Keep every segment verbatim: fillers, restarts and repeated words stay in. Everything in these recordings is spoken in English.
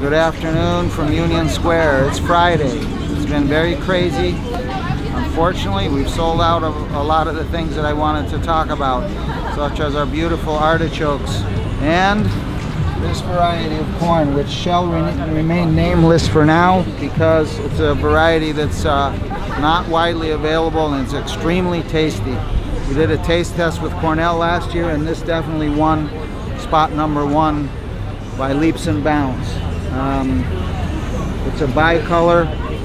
Good afternoon from Union Square. It's Friday. It's been very crazy. Unfortunately, we've sold out of a lot of the things that I wanted to talk about, such as our beautiful artichokes and this variety of corn, which shall re remain nameless for now because it's a variety that's uh, not widely available and it's extremely tasty. We did a taste test with Cornell last year, and this definitely won spot number one by leaps and bounds. Um, it's a bicolor,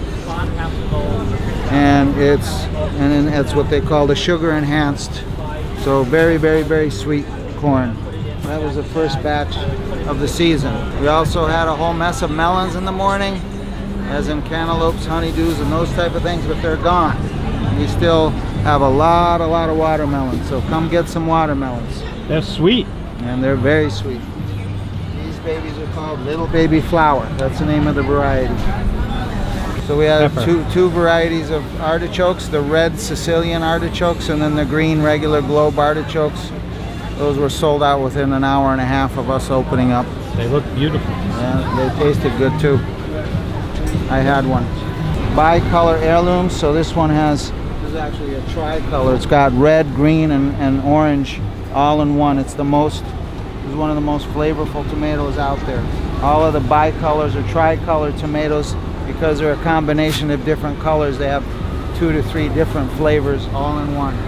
and it's and then it's what they call the sugar enhanced. So very, very, very sweet corn. That was the first batch of the season. We also had a whole mess of melons in the morning, as in cantaloupes, honeydews, and those type of things, but they're gone. We still have a lot, a lot of watermelons. So come get some watermelons. They're sweet. And they're very sweet. These babies are called Little Baby Flower. That's the name of the variety. So we have two, two varieties of artichokes, the red Sicilian artichokes and then the green regular globe artichokes. Those were sold out within an hour and a half of us opening up. They look beautiful. Yeah, they tasted good too. I had one. Bicolor heirlooms, so this one has, this is actually a tricolor. It's got red, green, and, and orange all in one. It's the most, it's one of the most flavorful tomatoes out there. All of the bicolors or tricolor tomatoes, because they're a combination of different colors, they have two to three different flavors all in one.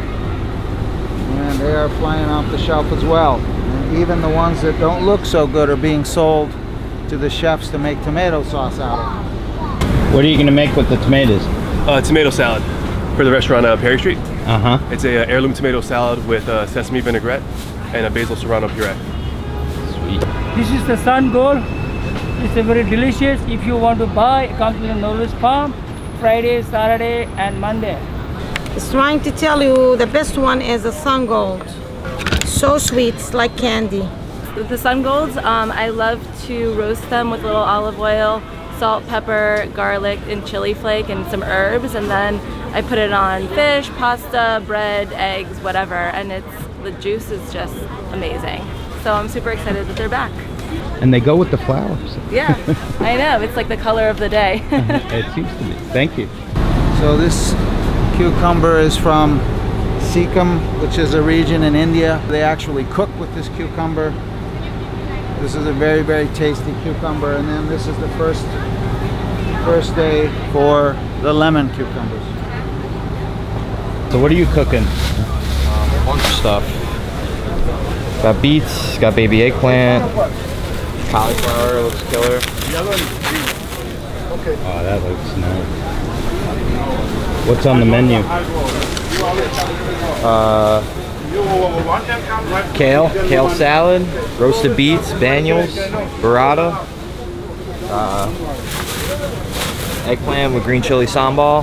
And they are flying off the shelf as well. And even the ones that don't look so good are being sold to the chefs to make tomato sauce out of. What are you going to make with the tomatoes? Uh, tomato salad for the restaurant uh, Perry Street. Uh-huh. It's a uh, heirloom tomato salad with uh, sesame vinaigrette and a basil serrano puree. Sweet. This is the Sun Gold. It's a very delicious. If you want to buy, it comes with a Norwich Farm, Friday, Saturday, and Monday. It's trying to tell you the best one is the Sun Gold. So sweet, it's like candy. The Sun Golds, um, I love to roast them with a little olive oil, salt, pepper, garlic, and chili flake, and some herbs, and then I put it on fish, pasta, bread, eggs, whatever, and it's the juice is just amazing. So I'm super excited that they're back. And they go with the flowers. Yeah, I know. It's like the color of the day. It seems to be. Thank you. So this cucumber is from Sikkim, which is a region in India. They actually cook with this cucumber. This is a very, very tasty cucumber. And then this is the first, first day for the lemon cucumbers. So what are you cooking? Um, a bunch of stuff. Got beets, got baby eggplant, cauliflower, looks killer. Oh, that looks nice. What's on the menu? Uh, kale, kale salad, roasted beets, banyos, burrata, uh, eggplant with green chili sambal.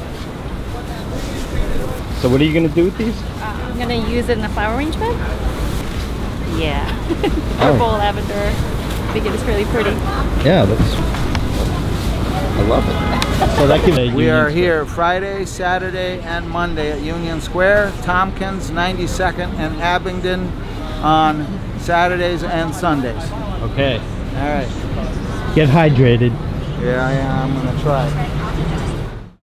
So what are you going to do with these? Uh, I'm going to use it in a flower arrangement. Yeah. Purple, oh. Lavender. I think it is really pretty. Yeah, that's... I love it. So that gives we are here Friday, Saturday, and Monday at Union Square, Tompkins, ninety-second, and Abingdon on Saturdays and Sundays. Okay. All right. Get hydrated. Yeah, yeah, I'm gonna try.